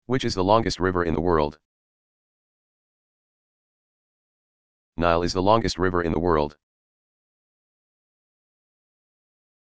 Which is the longest river in the world? Nile is the longest river in the world.